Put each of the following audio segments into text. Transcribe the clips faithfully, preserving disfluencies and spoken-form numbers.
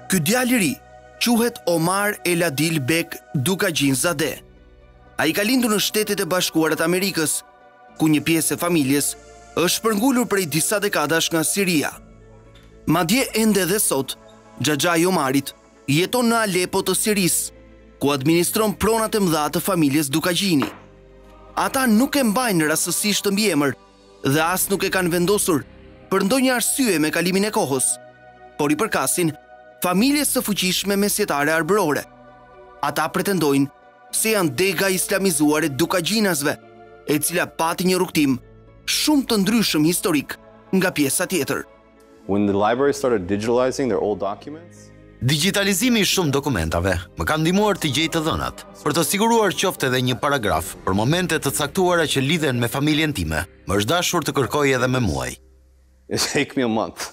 Ky djalë i ri quhet Omar El Adil Bek Dukagin Zadeh. Ai ka lindur në Shtetet e Bashkuara të Amerikës, ku një pjesë e familjes është shpërngulur prej disa dekadash nga Siria. Madje ende dhe sot, xhaxhai i Omarit jeton në Alepo të Sirisë, ku administron pronat e mëdha të familjes Dukagini. Ata nuk e mbajnë rastësisht të mbiemër dhe as nuk e kanë vendosur për ndonjë arsye me kalimin e kohës, por i përkasin familjes së fuqishme mesjetare arbërore. Ata pretendojnë se janë dega islamizuar e Dukagjinasve, e cila pati një rrugtim shumë të ndryshëm historik nga pjesa tjetër. When the library started digitalizing their old documents, Digitalizimi i shumë dokumentave më ka ndihmuar të gjej të dhënat, për të siguruar qoftë edhe një paragraf për momente të caktuara që lidhen me familjen time. Më është dashur të kërkoj edhe me muaj. it took me a month.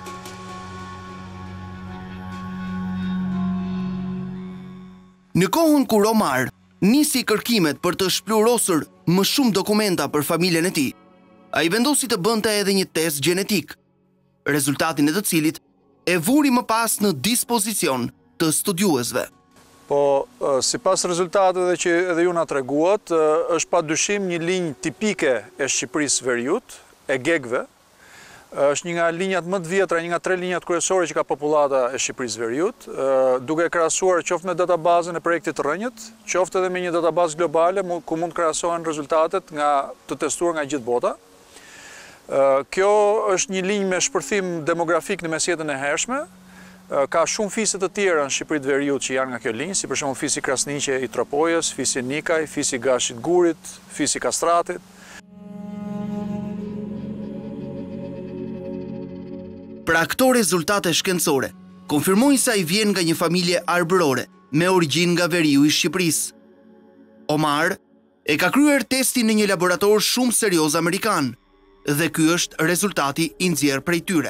Në kohën kur Omar nisi kërkimet për të shplurosur më shumë dokumenta për familjen e tij, ai vendosi të bënte edhe një test gjenetik, rezultatin e të cilit e vuri më pas në dispozicion të studiuesve. Po, si pas rezultateve që edhe ju na treguat, është pa dyshim një linjë tipike e Shqipërisë Veriut, e Gegve. Është një nga linjat më të vjetra, një nga tre linjat kryesore që ka popullata e Shqipërisë Veriut, duke krahasuar qoftë me databazën e projektit Rrënjët, qoftë edhe me një databazë globale ku mund krahasohen rezultatet nga të testuar nga gjithë bota. Kjo është një linjë me shpërthim demografik në mesjetën e hershme. Ka shumë fise të tjera në Shqipërinë Veriut që janë nga kjo linjë, si për shembull fisi Krasniqe i Tropojës, fisi Nikaj, fisi Gashit Gurit, fisi Kastratit. Pra këto rezultate shkencore konfirmojnë se ai vjen nga një familje arbërore me origjinë nga veriu i Shqipërisë. Omar e ka kryer testin në një laborator shumë serioz amerikan dhe ky është rezultati i nxjerrë prej tyre.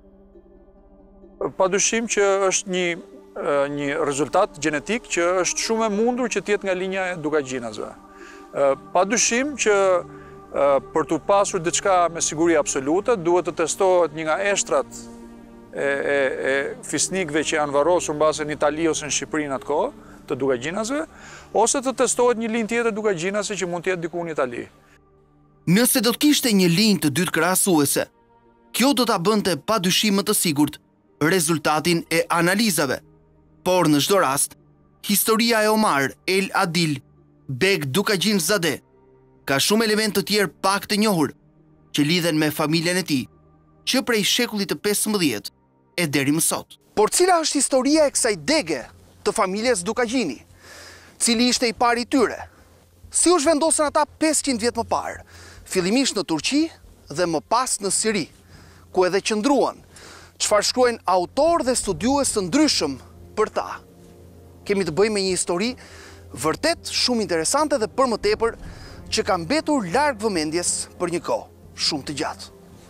Padyshim që është një një rezultat gjenetik që është shumë e mundur që të jetë nga linja e Dukagjinasve. Padyshim që për të pasur diçka me siguri absolute, duhet të testohet një nga eshtrat e, e, e fisnikëve që janë varrosur mbase në Itali ose në Shqipëri në atë kohë, të Dukagjinasve, ose të testohet një linjë tjetër Dukagjinase që mund të jetë diku në Itali. Nëse do të kishte një linjë të dytë krahasuese, kjo do ta bënte padyshim më të sigurt rezultatin e analizave, por në çdo rast, historia e Omar El Adil Bek Dukagin Zadeh ka shumë element të tjerë pak të njohur që lidhen me familjen e tij, që prej shekullit të pesëmbëdhjetë e deri më sot. Por cila është historia e kësaj dege të familjes Dukagjini? Cili ishte i pari i tyre? Si u zhvendosën ata pesëqind vjet më parë, fillimisht në Turqi dhe më pas në Siri, ku edhe qëndruan? Çfarë shkruajnë autor dhe studiues të ndryshëm për ta? Kemi të bëjmë me një histori vërtet shumë interesante dhe për më tepër që ka mbetur larg vëmendjes për një kohë shumë të gjatë.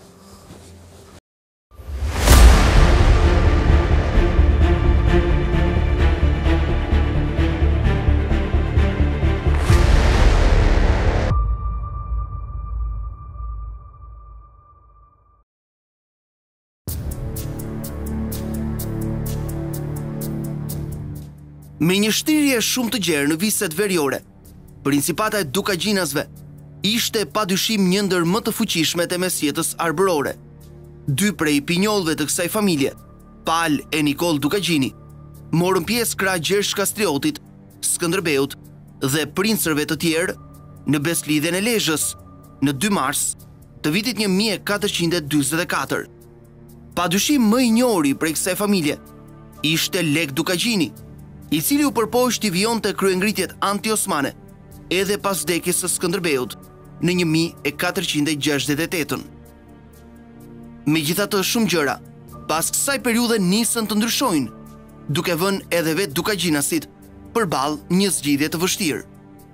Me një shtirje shumë të gjerë në viset veriore, Principata e Dukagjinasve ishte padyshim një ndër më të fuqishmet e mesjetës arbërore. Dy prej pinjollëve të kësaj familje, Pal e Nikol Dukagjini, morën pjesë krah Gjergj Kastriotit, Skënderbeut dhe princërve të tjerë në beslidhjen e Lezhës në dy mars të vitit një mijë e katërqind e dyzet e katër. Padyshim më i njohuri prej kësaj familje ishte Lek Dukagjini, i cili u përpoqti vijonte kryengritjet anti-osmane edhe pas vdekjes së Skënderbeut në një mijë e katërqind e gjashtëdhjetë e tetën. Megjithatë, shumë gjëra pas kësaj periudhe nisën të ndryshojnë, duke vënë edhe vetë Dukagjinasit përballë një zgjidhje të vështirë.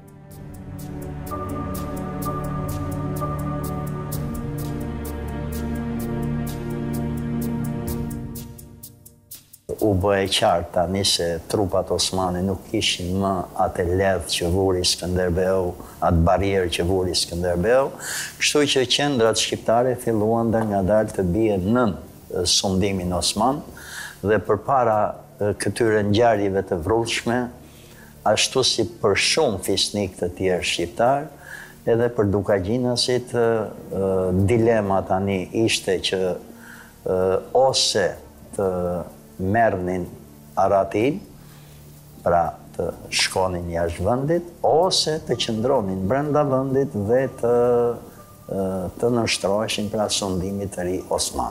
U bë e qartë tani se trupat osmane nuk kishin më atë ledh që vuri Skënderbeu, atë barierë që vuri Skënderbeu, kështu që qendrat shqiptare filluan dhe ngadalë të bien nën sundimin osman dhe përpara këtyre ngjarjeve të vrrullshme, ashtu si për shumë fisnik të tjerë shqiptar, edhe për Dukagjinasit dilema tani ishte që ose të merrnin Aratin, pra të shkonin jashtë vendit, ose të qëndronin brenda vendit dhe të, të nështroheshin pra sundimit të ri Osman.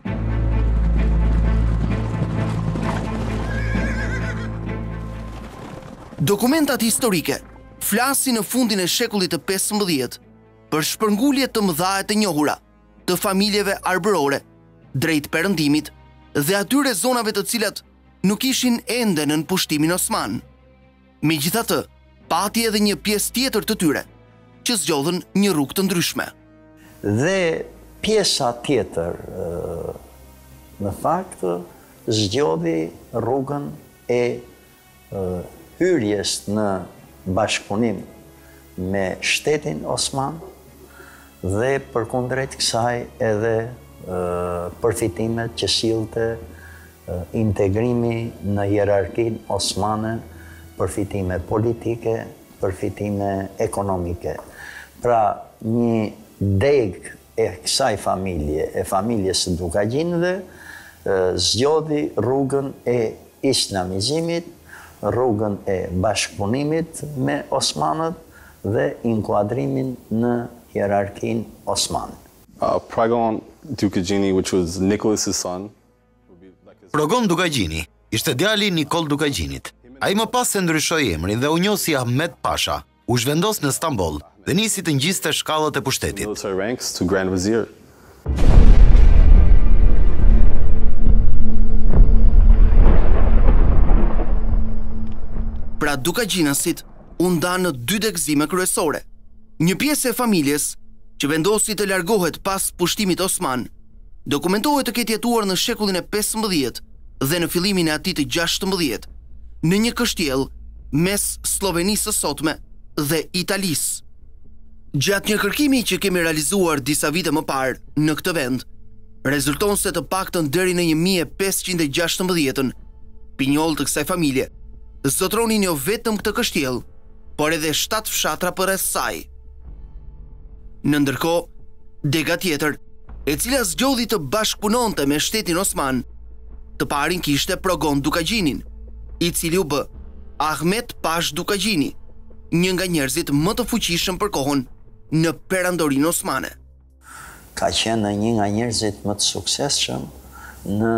Dokumentat historike flasin në fundin e shekullit të pesëmbëdhjetë për shpërngulje të mëdha e të njohura të familjeve arbërore drejt perëndimit dhe atyre zonave të cilat nuk ishin ende në pushtimin osman. Megjithatë, pati edhe një pjesë tjetër të tyre që zgjodhen një rrugë të ndryshme. Dhe pjesa tjetër, në fakt, zgjodhi rrugën e hyrjes në bashkëpunim me shtetin Osman dhe përkundrejt kësaj edhe përfitimet që sillte integrimi në hierarkinë osmane, përfitime politike, përfitime ekonomike. Pra një deg e kësaj familje, e familjes së Dukagjinëve, zgjodhi rrugën e islamizimit, rrugën e bashkëpunimit me osmanët dhe inkuadrimin në hierarkinë osmane. Uh, Pragon Dukagjini, which was Nicholas's son. Progon Dukagjini ishte djali Nikol Dukagjinit. Ai më pas se ndryshoi emrin dhe u njoh si Ahmet Pasha. U zhvendos në Stamboll dhe nisi të ngjiste shkallët e pushtetit. Military ranks to Grand Vizier. Pra Dukagjinasit u nda në dy degëzime kryesore. Një pjesë e familjes që vendosi të largohet pas pushtimit osman, dokumentohet të ketë jetuar në shekullin e pesëmbëdhjetë dhe në fillimin e atij të gjashtëmbëdhjetë, në një kështjell mes Slovenisë së sotme dhe Italisë. Gjatë një kërkimi që kemi realizuar disa vite më parë në këtë vend, rezulton se të paktën deri në një mijë e pesëqind e gjashtëmbëdhjetën, pinjoll të kësaj familje zotronin jo vetëm këtë kështjell, por edhe shtatë fshatra përreth saj. Në ndërkohë, dega tjetër, e cila zgjodhi të bashkëpunonte me shtetin osman, të parin kishte Progon Dukagjinin, i cili u bë Ahmet Pash Dukagjini, një nga njerëzit më të fuqishëm për kohën në perandorinë osmane. Ka qenë një nga njerëzit më të suksesshëm në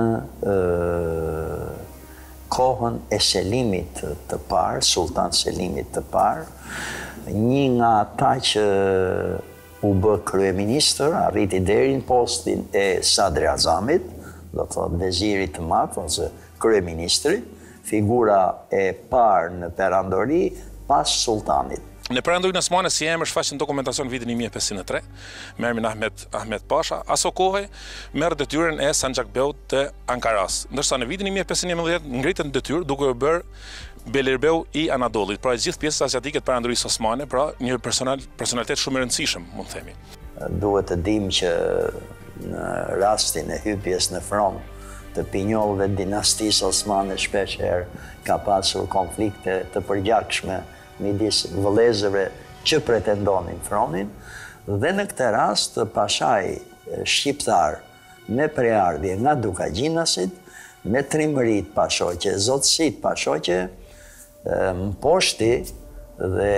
e, kohën e Selimit të parë, Sultan Selimit të parë, një nga ata që u bë kryeministër, arriti deri në postin e Sadri Azamit, do të thotë vezirit të madh ose kryeministri, figura e parë në perandori pas sultanit. Në perandorinë osmane si emër shfaqen dokumentacion vitin një mijë e pesëqind e tre, me emrin Ahmet Ahmet Pasha, aso kohë merr detyrën e Sanxhakbeut të Ankaras. Ndërsa në vitin një mijë e pesëqind e njëmbëdhjetë ngritën detyrë duke u bërë Belirbeu i Anadollit, pra gjithë pjesës asiatike të perandorisë osmane, pra një personal, personalitet shumë i rëndësishëm, mund të themi. Duhet të dim që në rastin e hypjes në front të pinjollëve dinastisë osmane shpesh herë ka pasur konflikte të përgjakshme midis vëllezërve që pretendonin fronin, dhe në këtë rast pashaj shqiptar me preardhje nga Dukagjinasit, me trimërit pashoqe, zotësit pashoqe, më poshti dhe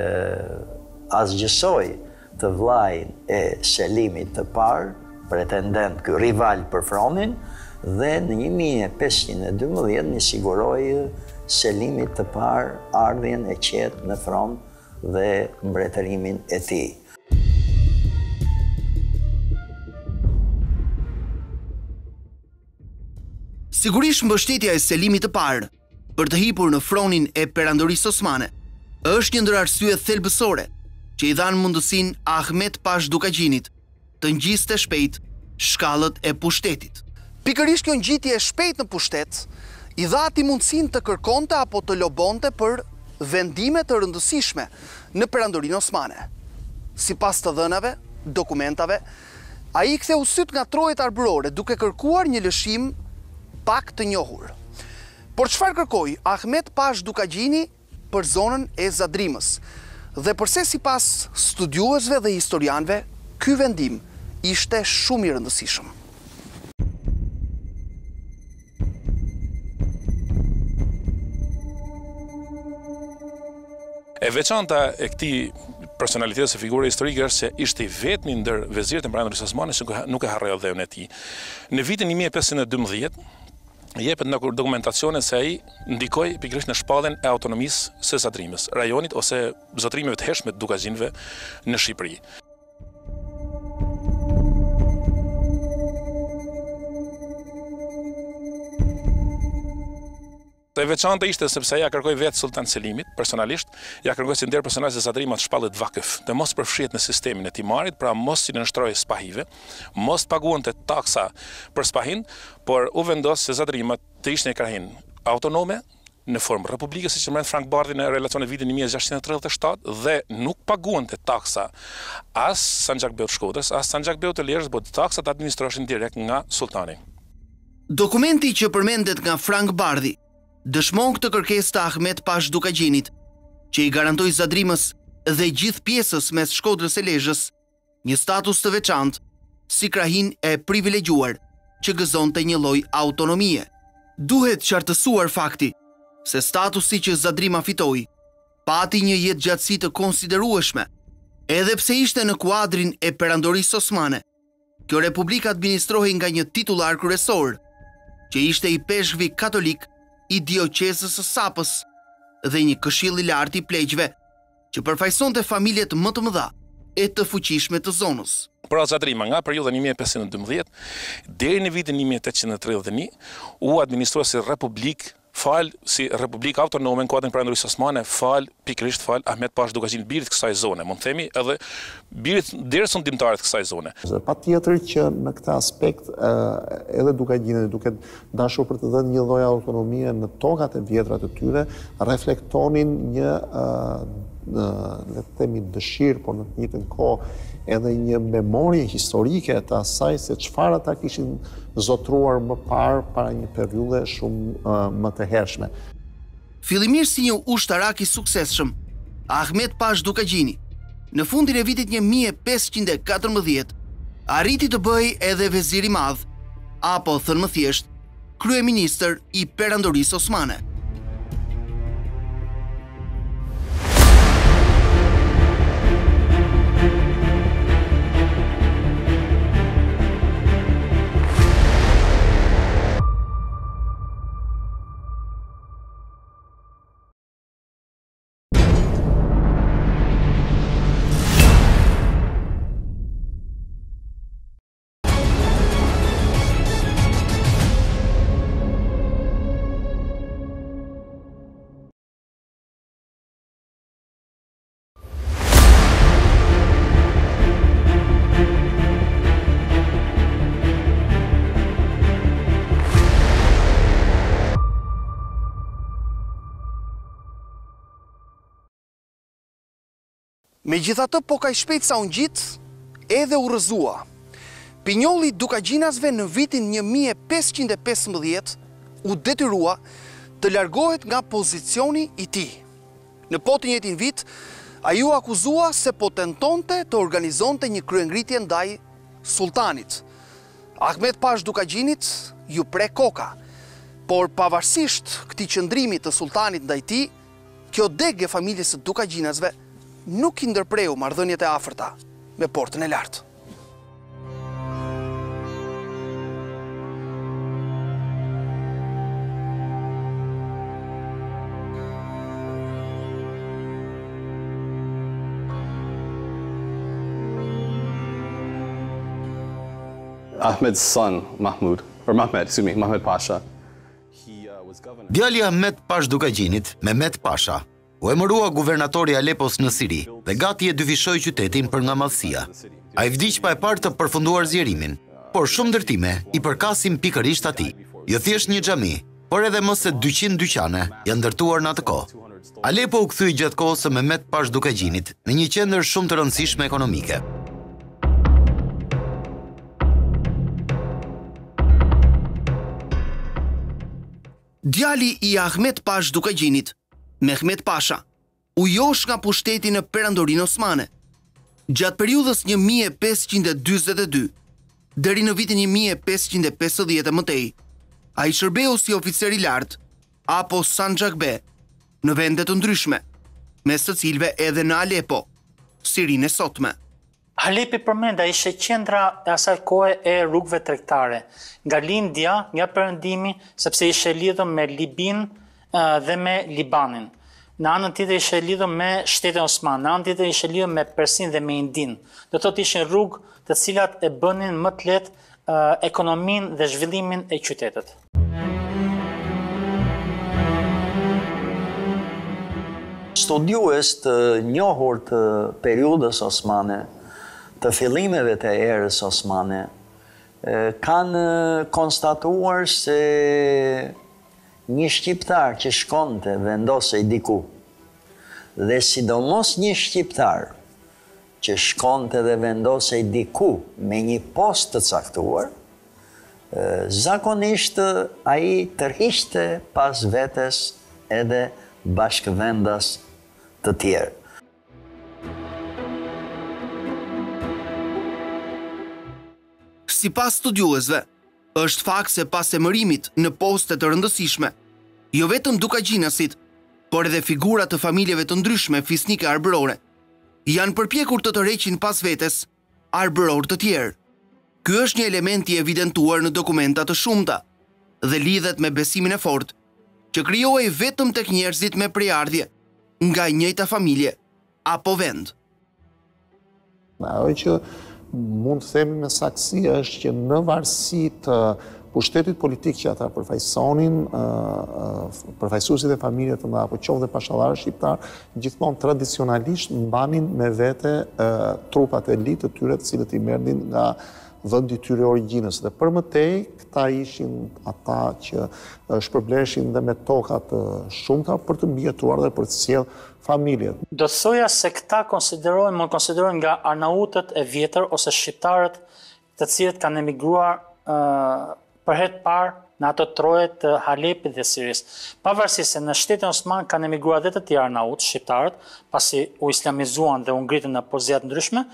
asgjësoj të vllajin e Selimit të parë, pretendent ky rival për fronin, dhe në një mijë e pesëqind e dymbëdhjetë një siguroi Selimit të parë ardhjen e qetë në front dhe mbretërimin e tij. Sigurisht mbështetja e Selimit të parë për të hipur në fronin e perandorisë osmane është një ndër arsyet thelbësore që i dhanë mundësinë Ahmet Pash Dukagjinit të ngjiste shpejt shkallët e pushtetit. Pikërisht kjo ngjitje e shpejtë në pushtet i dha atij mundësinë të kërkonte apo të lobonte për vendime të rëndësishme në perandorinë osmane. Sipas të dhënave, dokumentave, ai ktheu syt nga trojet arbërore duke kërkuar një lëshim pak të njohur. Por çfarë kërkoi Ahmet Pash Dukagjini për zonën e Zadrimës? Dhe përse sipas studiuesve dhe historianëve, ky vendim ishte shumë i rëndësishëm? E veçanta e këtij personaliteti ose figure historike është se ishte i vetmi ndër vezirët e Perandorisë Osmane që nuk e harroi dheun e tij. Në vitin një mijë e pesëqind e dymbëdhjetë jepet në dokumentacione se ai ndikoi pikërisht në shpalljen e autonomisë së Zadrimës, rajonit ose zotërimeve të hershme të Dukagjinëve në Shqipëri. E veçanta ishte sepse ja kërkoi vetë Sultan Selimit, personalisht, ja kërkoi si ndër personazhe të Zadrimit të shpallet vakëf, të mos përfshihet në sistemin e timarit, pra mos si nënshtrojë spahive, mos paguante taksa për spahin, por u vendos se Zadrimat të ishin një krahinë autonome në formë republike, siç mbret Frank Bardhi në relacione vitin një mijë e gjashtëqind e tridhjetë e shtatë dhe nuk paguante taksa as Sanxhakbeut të Shkodrës, as Sanxhakbeut të Lezhës, por taksat administroheshin direkt nga sultani. Dokumenti që përmendet nga Frank Bardhi dëshmon këtë kërkesë të Ahmet Pash Dukagjinit, që i garantoi Zadrimës dhe gjithë pjesës mes Shkodrës e Lezhës një status të veçantë si krahinë e privilegjuar që gëzonte një lloj autonomie. Duhet qartësuar fakti se statusi që Zadrima fitoi pati një jetëgjatësi të konsiderueshme, edhe pse ishte në kuadrin e Perandorisë Osmane. Kjo republikë administrohej nga një titullar kryesor, që ishte i peshkvi katolik i dioqezës së Sapës dhe një këshill i lartë i pleqjve që përfaqësonte familjet më të mëdha e të fuqishme të zonës. Pra Zadrima nga periudha një mijë e pesëqind e dymbëdhjetë deri në vitin një mijë e tetëqind e tridhjetë e një u administrua si republikë, fal si republikë autonome në kuadrin e Perandorisë Osmane, fal pikërisht fal Ahmet Pash Dukagjinit, birit të kësaj zone, mund të themi, edhe birit deri ndimtarët të kësaj zone. Patjetër që në këtë aspekt edhe Dukagjinët, duke dashur për të dhënë një lloj autonomie në tokat e vjetra të tyre, reflektonin një le të themi dëshirë, por në të njëjtën kohë edhe një memorie historike të asaj se çfarë ata kishin zotruar më parë para një periudhe shumë uh, më të hershme. Fillimisht si një ushtarak i suksesshëm, Ahmet Pash Dukagjini, në fundin e vitit një mijë e pesëqind e katërmbëdhjetë, arriti të bëhej edhe vezir i madh, apo thënë më thjesht, kryeministër i Perandorisë Osmane. Megjithatë, po kaq shpejt sa u ngjit, edhe u rrëzua. Pinjolli Dukagjinasve në vitin një mijë e pesëqind e pesëmbëdhjetë u detyrua të largohet nga pozicioni i tij. Në po të njëjtin vit, ai u akuzua se po tentonte të organizonte një kryengritje ndaj sultanit. Ahmet Pash Dukagjinit ju pre koka, por pavarësisht këtij qëndrimi të sultanit ndaj tij, kjo degë e familjes së Dukagjinasve nuk i ndërpreu marrëdhëniet e afërta me portën e lartë. Ahmed's son, Mahmud, or Mehmed, excuse me, Mehmed Pasha, he uh, was governor. Djali Ahmet Pash Dukagjinit, Mehmet Pasha, u emërua guvernatori i Alepos në Siri dhe gati e dyfishoi qytetin për nga madhësia. Ai vdiq pa e parë të përfunduar zjerimin, por shumë ndërtime i përkasin pikërisht atij. Jo thjesht një xhami, por edhe më se dyqind dyqane janë ndërtuar në atë kohë. Alepo u kthye gjatë kohës së Mehmet Pash Dukagjinit në një qendër shumë të rëndësishme ekonomike. Djali i Ahmet Pash Dukagjinit, Mehmet Pasha, u josh nga pushteti në Perandorinë Osmane. Gjatë periudhës një mijë e pesëqind e dyzet e dy deri në vitin një mijë e pesëqind e pesëdhjetë e mëtej, ai shërbeu si oficer i lartë apo Sanxhakbe në vende të ndryshme, mes të cilëve edhe në Alepo, Sirinë e sotme. Alepi përmenda ishte qendra e asaj kohe e rrugëve tregtare, nga lindja, nga perëndimi, sepse ishte lidhur me Libin dhe me Libanin. Në anën tjetër ishte lidhur me shtetin Osman, në anën tjetër ishte lidhur me Persin dhe me Indin. Do të thotë ishin rrugë të cilat e bënin më të lehtë ekonominë dhe zhvillimin e qytetit. Studiues të njohur të periudhës osmane, të fillimeve të erës osmane, kanë konstatuar se një shqiptar që shkonte vendosej diku, dhe sidomos një shqiptar që shkonte dhe vendosej diku me një post të caktuar, zakonisht ai tërhiqte pas vetes edhe bashkëvendas të tjerë. Si pas studiuesve, është fakt se pas emërimit në poste të rëndësishme, jo vetëm Dukagjinasit, por edhe figura të familjeve të ndryshme fisnike arbërore, janë përpjekur të tërheqin pas vetes arbëror të tjerë. Ky është një element i evidentuar në dokumenta të shumta dhe lidhet me besimin e fortë që krijohej vetëm tek njerëzit me prejardhje nga njëjta familje apo vend. Ajo që mund të themi me saktësi është që në varësi të pushtetit politik që ata përfaqësonin, përfaqësuesit e familje të mëdha apo qoftë pashallarë shqiptar, gjithmonë tradicionalisht mbanin me vete trupat elit të tyre të cilët i merrnin nga vendi i tyre origjinës. Dhe për mëtej, këta ishin ata që shpërbleshin dhe me toka të shumta për të mbjetruar dhe për të sjellë familjet. Do të thoja se këta konsiderohen, mund konsiderohen nga arnautët e vjetër ose shqiptarët të cilët kanë emigruar uh, për herë të parë në ato troje të Halepit dhe Siris. Pavarësisht se në shtetin Osman kanë emigruar dhe të tjerë arnautë shqiptarët, pasi u islamizuan dhe u ngritën në pozicionet ndryshme.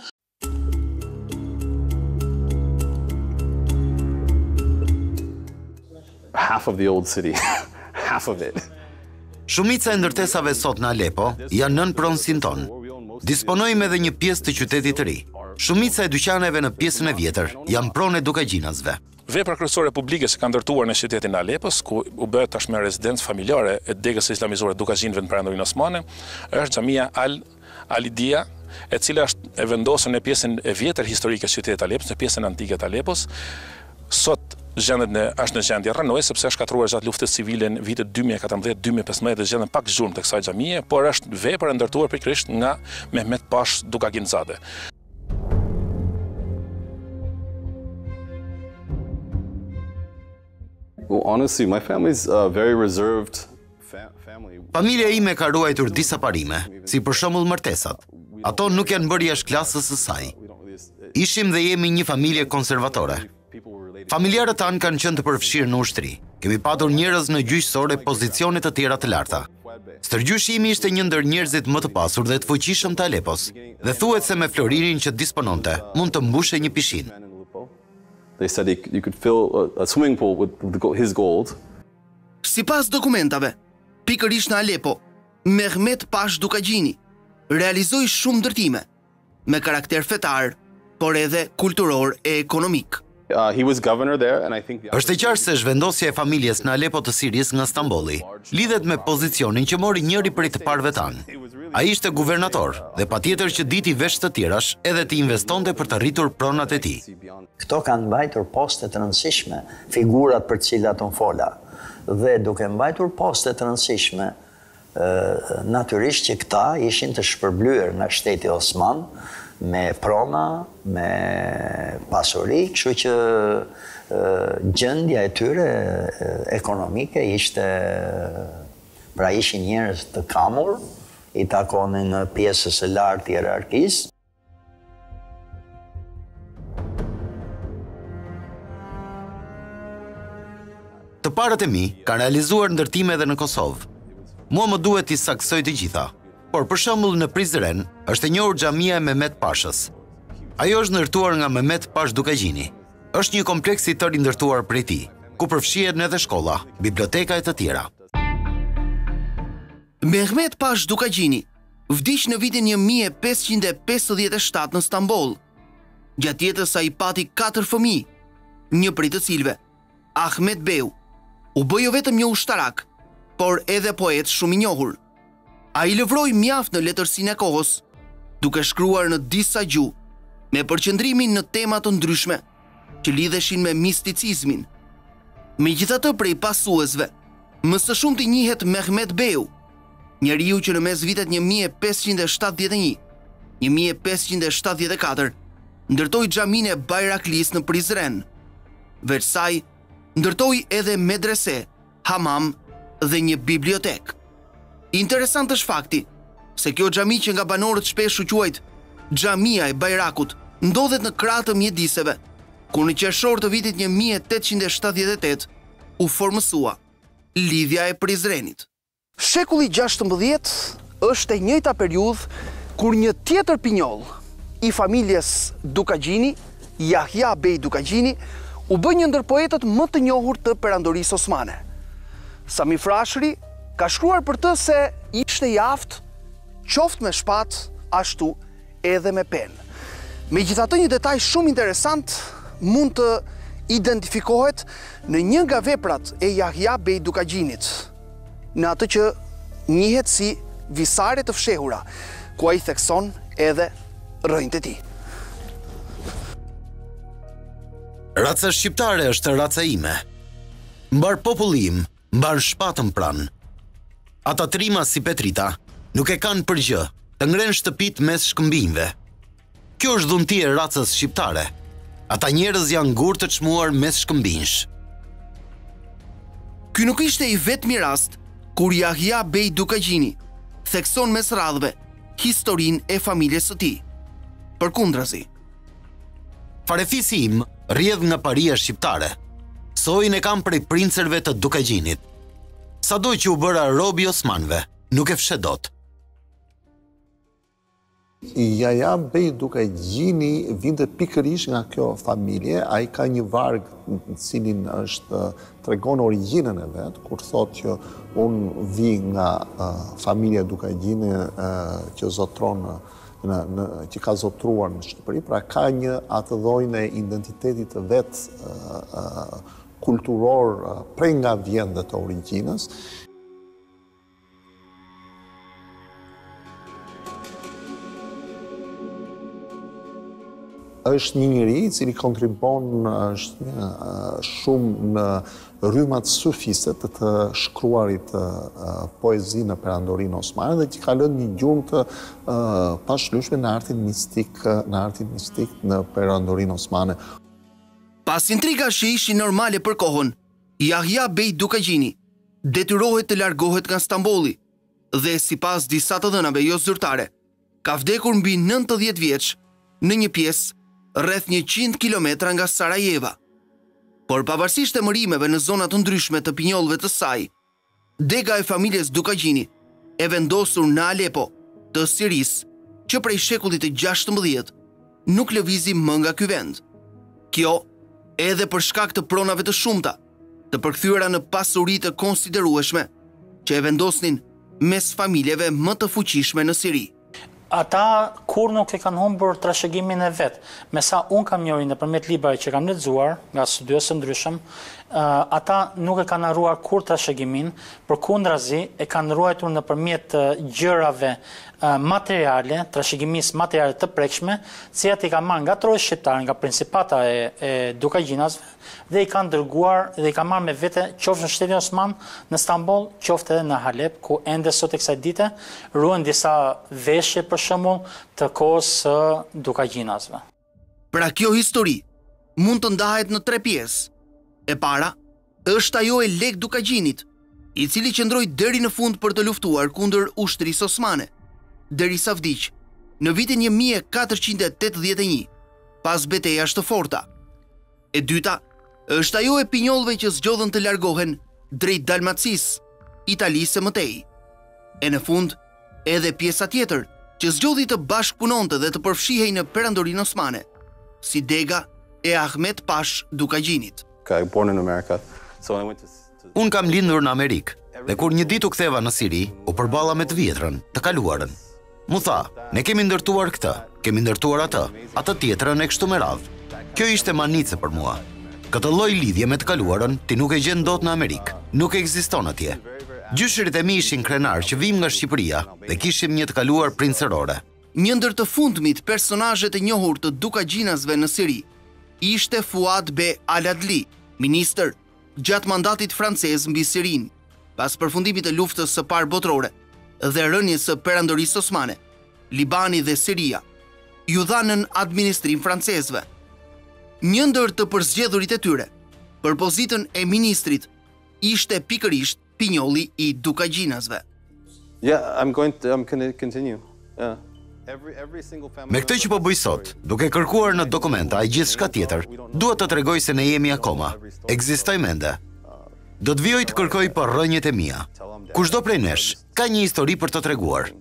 Half of the old city, half of it. Shumica e ndërtesave sot në Alepo janë nën pronësin tonë. Disponojmë edhe një pjesë të qytetit të ri. Shumica e dyqaneve në pjesën e vjetër janë pronë e Dukagjinasve. Vepra kryesore publike që kanë ndërtuar në qytetin e Alepos, ku u bë tashmë rezidencë familjare e degës së islamizuar Dukagjinëve në Perandorinë Osmane, është xhamia Al Alidia, e cila është e vendosur në pjesën e vjetër historike të qytetit të Alepos, në pjesën antike të Alepos. Sot gjendet në është në gjendje rënoj, sepse është shkatruar gjatë luftës civile në vitet dy mijë e katërmbëdhjetë dy mijë e pesëmbëdhjetë dhe gjendet pak zhurmë të kësaj xhamie, por është vepër e ndërtuar pikërisht nga Mehmet Pash Dukagjinzade. Well, honestly, my family's uh, very reserved family. Familja ime ka ruajtur disa parime, si për shembull martesat. Ato nuk janë bërë jashtë klasës së saj. Ishim dhe jemi një familje konservatore. Familjarët tanë kanë qenë të përfshirë në ushtri. Kemi patur njerëz në gjyqësore pozicione të tjera të larta. Stërgjyshi imi ishte një ndër njerëzit më të pasur dhe të fuqishëm të Alepos, dhe thuhet se me florinin që dispononte, mund të mbushe një pishin. They said you could fill a swimming pool with his gold. Sipas dokumentave, pikërisht në Alepo, Mehmet Pash Dukagjini realizoi shumë ndërtime me karakter fetar, por edhe kulturor e ekonomik. Uh, he was governor there, and I think the... Është e qartë se zhvendosja e familjes në Alepo të Siris nga Stambolli lidhet me pozicionin që mori njëri prej të parëve tanë. Ai ishte guvernator dhe patjetër që diti vesh të tjerash edhe të investonte për të rritur pronat e tij. Këto kanë mbajtur poste të rëndësishme, figurat për cilat unë fola. Dhe duke mbajtur poste të rëndësishme, natyrisht që këta ishin të shpërblyer nga shteti Osman, me prona, me pasuri, kështu që gjendja e tyre ekonomike ishte, pra ishin njerëz të kamur, i takonin në pjesës e lartë të hierarkisë. Të Të parët e mi kanë realizuar ndërtime edhe në Kosovë. Mua më duhet i saksoj të gjitha, por për shembull në Prizren është e njohur xhamia e Mehmet Pashës. Ajo është ndërtuar nga Mehmet Pash Dukagjini. Është një kompleks i tërë i ndërtuar prej tij, ku përfshihen edhe shkolla, biblioteka e të tjera. Mehmet Pash Dukagjini vdiq në vitin një mijë e pesëqind e pesëdhjetë e shtatë në Stamboll. Gjatë jetës ai pati katër fëmijë, një prej të cilëve, Ahmet Beu, u bë jo vetëm një ushtarak, por edhe poet shumë i njohur. Ai lëvroi mjaft në letërsinë e kohës, duke shkruar në disa gjuhë, me përqendrimin në tema të ndryshme që lidheshin me misticizmin. Megjithatë, prej pasuesve, më së shumti njihet Mehmet Beu, njeriu që në mes vitet një mijë e pesëqind e shtatëdhjetë e një - një mijë e pesëqind e shtatëdhjetë e katër ndërtoi xhaminë e Bayraklis në Prizren. Veç saj, ndërtoi edhe medrese, hamam dhe një bibliotek. Interesant është fakti se kjo xhami që nga banorët shpesh u quajt Xhamia e Bayrakut ndodhet në krah të mjediseve, ku në qershor të vitit një mijë e tetëqind e shtatëdhjetë e tetë u formësua lidhja e Prizrenit. Shekulli gjashtëmbëdhjetë është e njëjta periudhë kur një tjetër pinjoll i familjes Dukagjini, Yahya Bey Dukagjini, u bë një ndër poetët më të njohur të perandorisë osmane. Sami Frashëri ka shkruar për të se ishte i aftë, qoftë me shpatë, ashtu edhe me penë. Megjithatë, një detaj shumë interesant mund të identifikohet në një nga veprat e Yahya Bey Dukagjinit, në atë që njihet si visare të fshehura, ku ai thekson edhe rrënjtë e tij. Raca shqiptare është raca ime. Mbar populli im, mbar shpatën pranë. Ata trima si Petrita nuk e kanë për gjë të ngrenë shtëpit mes shkëmbinjve. Kjo është dhunti e racës shqiptare. Ata njerëz janë gurë të çmuar mes shkëmbinjsh. Ky nuk ishte i vetmi rast kur Yahya Bey Dukagjini thekson mes radhëve historinë e familjes së tij. Përkundrazi, farefisi im rrjedh nga paria shqiptare. Sojën e kam prej princerve të Dukagjinit. Sado që u bëra robi osmanëve, nuk e fshe dot. Yahya Bey Dukagjini vinte pikërisht nga kjo familje. Ai ka një varg në cilin është tregon origjinën e vet, kur thotë që unë vi nga uh, familja Dukagjini uh, që zotron Në, në, që ka zotruar në Shqipëri, pra ka një atë dhojnë e identitetit të vetë uh, uh, kulturor uh, prej nga vjendet të origjinës. Është një njëri i cili kontribon është një, uh, shumë në rrymat sufiste të të shkruarit uh, poezi në perandorinë osmane dhe që ka lënë një gjumë të uh, pashlyeshme në artin mistik, në artin mistik në perandorinë osmane. Pas intrigash që ishin normale për kohën, Yahya Bey Dukagjini detyrohet të largohet nga Stambolli dhe sipas disa të dhënave jo zyrtare, ka vdekur mbi nëntëdhjetë vjeç në një pjesë rreth njëqind kilometra nga Sarajeva. Por pavarësisht e mërimeve në zona të ndryshme të pinjollëve të saj, dega e familjes Dukagjini e vendosur në Alepo të Sirisë, që prej shekullit të gjashtëmbëdhjetë nuk lëvizi më nga ky vend. Kjo edhe për shkak të pronave të shumta, të përkthyera në pasuri të konsiderueshme, që e vendosnin mes familjeve më të fuqishme në Siri. Ata kur nuk e kanë humbur trashëgimin e vet. Me sa un kam njohur nëpërmjet librave që kam lexuar nga studios të ndryshëm, uh, ata nuk e kanë harruar kur trashëgimin, përkundrazi e kanë ruajtur nëpërmjet uh, gjërave uh, materiale, trashëgimisë materiale të prekshme, të cilat i kanë marrë nga trojë shqiptar, nga principata e, e Dukagjinasve, dhe i kanë dërguar dhe i kanë marrë me vete qoftë në shtetin Osman, në Stamboll, qoftë edhe në Halep, ku ende sot e kësaj dite ruhen disa veshje për shembull të kohës së Dukagjinasve. Pra kjo histori mund të ndahet në tre pjesë. E para është ajo e Lek Dukagjinit, i cili qëndroi deri në fund për të luftuar kundër ushtrisë osmane, derisa vdiq në vitin një mijë e katërqind e tetëdhjetë e një, pas betejës të forta. E dyta Është ajo e pinjollëve që zgjodhen të largohen drejt Dalmacisë, Italisë e mëtej. E në fund, edhe pjesa tjetër që zgjodhi të bashkëpunonte dhe të përfshihej në perandorinë osmane, si dega e Ahmet Pash Dukagjinit. Okay, born in America. So when I went to, to... Unë kam lindur në Amerikë, dhe kur një ditë u ktheva në Siri, u përballa me të vjetrën, të kaluarën. Mu tha, ne kemi ndërtuar këtë, kemi ndërtuar atë, atë tjetrën e kështu me radhë. Kjo ishte manice për mua. Këtë lloj lidhje me të kaluarën ti nuk e gjen dot në Amerikë, nuk ekziston atje. Gjyshërit e mi ishin krenar që vim nga Shqipëria dhe kishim një të kaluar princerore. Një ndër të fundmit personazhet e njohur të Dukagjinasve në Siri ishte Fuad Be Aladli, ministër gjatë mandatit francez mbi Sirinë, pas përfundimit të luftës së parë botërore dhe rënies së perandorisë osmane. Libani dhe Siria ju dhanën administrim francezëve. Një ndër të përzgjedhurit e tyre për pozitën e ministrit ishte pikërisht pinjolli i Dukagjinasve. Yeah, I'm going to I'm going to continue. Yeah. Every every single family. Me këtë që po bëj sot, duke kërkuar në dokumenta e gjithçka tjetër, dua të tregoj se ne jemi akoma. Ekzistoj mende. Do të vijoj të kërkoj për rrënjët e mia. Kushdo prej nesh ka një histori për të treguar.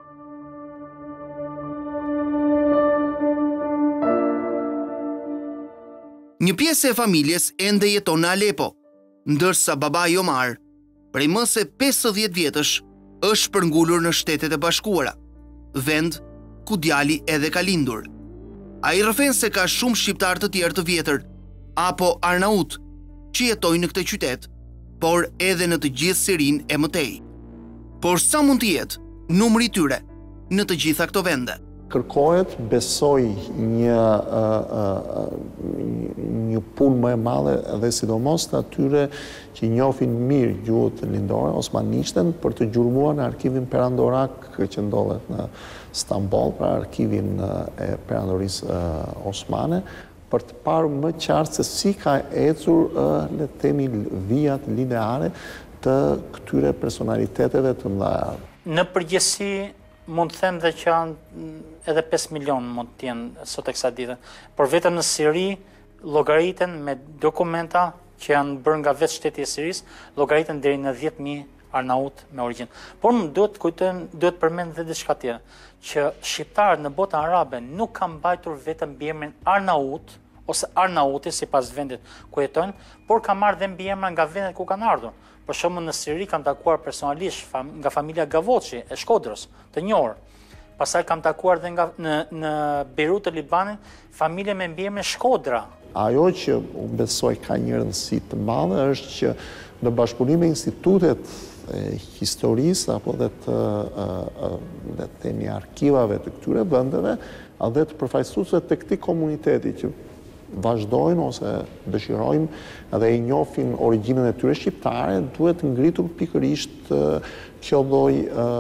Një pjesë e familjes ende jeton në Alepo, ndërsa babai Omar, prej më se pesëdhjetë vjetësh, është shpërngulur në Shtetet e Bashkuara, vend ku djali edhe ka lindur. Ai rrëfen se ka shumë shqiptar të tjerë të vjetër apo arnaut që jetojnë në këtë qytet, por edhe në të gjithë Sirinë e mëtej. Por sa mund të jetë numri i tyre në të gjitha këto vende? Kërkohet, besoj, një, uh, uh, një punë më e madhe dhe sidomos të atyre që njohin mirë gjuhët lindore osmanishten për të gjurmuar në arkivin perandorak që ndodhet në Stamboll, pra arkivin uh, e perandorisë uh, osmane, për të parë më qartë se si ka ecur, uh, le të themi, vijat lineare të këtyre personaliteteve të mëdha. Në përgjithësi, mund të them dhe që janë edhe pesë milion mund të jenë sot e kësaj dite. Por vetëm në Siri, llogariten me dokumenta që janë bërë nga vetë shteti i Sirisë, llogariten deri në dhjetë mijë arnaut me origjinë. Por më duhet të kujtojmë, duhet të përmend edhe diçka tjetër, që shqiptarët në botën arabe nuk kanë mbajtur vetëm mbiemrin arnaut ose arnauti sipas vendit ku jetojnë, por kanë marrë dhe mbiemra nga vendet ku kanë ardhur. Për shembull në Siri kam takuar personalisht fam, nga familja Gavoçi e Shkodrës, të njohur. Pastaj kam takuar dhe nga në në Beirut të Libanit, familje me mbiemrin Shkodra. Ajo që unë besoj ka një rëndësi të madhe është që në bashkëpunim me institutet e historisë apo dhe të, dhe të themi arkivave të këtyre vendeve, a dhe të përfaqësuesve të këtij komuniteti që vazhdojnë ose dëshirojnë edhe i njohin origjinën e tyre shqiptare, duhet ngritur pikërisht kjo lloj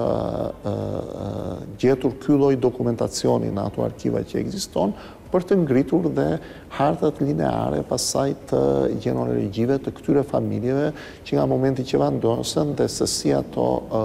gjetur ky lloj dokumentacioni në ato arkiva që ekziston për të ngritur dhe hartat lineare pasaj të gjenealogjive të këtyre familjeve që nga momenti që vendosen dhe se si ato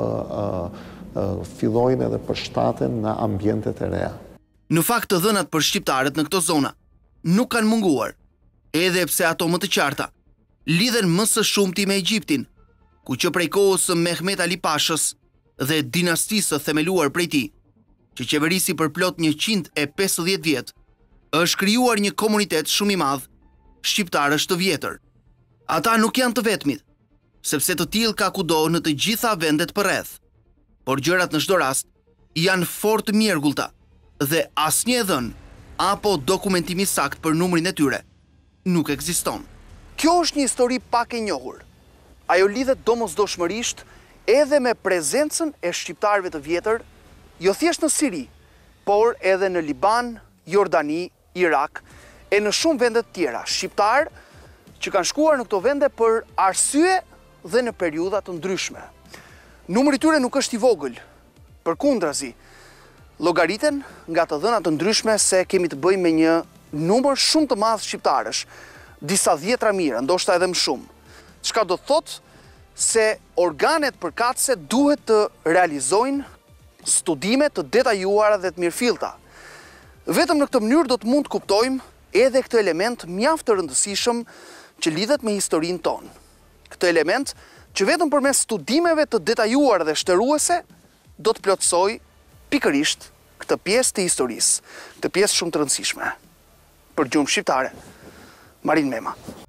fillojnë edhe përshtaten në ambientet e reja. Në fakt të dhënat për shqiptarët në këto zona nuk kanë munguar, edhe pse ato më të qarta lidhen më së shumti me Egjiptin, ku që prej kohës së Mehmet Ali Pashës dhe dinastisë së themeluar prej tij, që qeverisi për plot njëqind e pesëdhjetë vjet, është krijuar një komunitet shumë i madh shqiptarësh të vjetër. Ata nuk janë të vetmit, sepse të tillë ka kudo në të gjitha vendet përreth, por gjërat në çdo rast janë fort mjergullta dhe asnjë e dhënë apo dokumentimi sakt për numrin e tyre nuk ekziston. Kjo është një histori pak e njohur. Ajo lidhet domosdoshmërisht edhe me prezencën e shqiptarëve të vjetër, jo thjesht në Siri, por edhe në Liban, Jordani, Irak e në shumë vende të tjera, shqiptar që kanë shkuar në këto vende për arsye dhe në periudha të ndryshme. Numri i tyre nuk është i vogël, përkundrazi, llogariten nga të dhëna të ndryshme se kemi të bëjmë me një numër shumë të madh shqiptarësh, disa dhjetra mijë, ndoshta edhe më shumë. Çka do të thotë se organet përkatëse duhet të realizojnë studime të detajuara dhe të mirëfillta. Vetëm në këtë mënyrë do të mund të kuptojmë edhe këtë element mjaft të rëndësishëm që lidhet me historinë tonë. Këtë element që vetëm përmes studimeve të detajuar dhe shtëruese do të plotësoj pikërisht këtë pjesë të historisë, këtë pjesë shumë të rëndësishme. Për Gjumë Shqiptare, Marin Mema.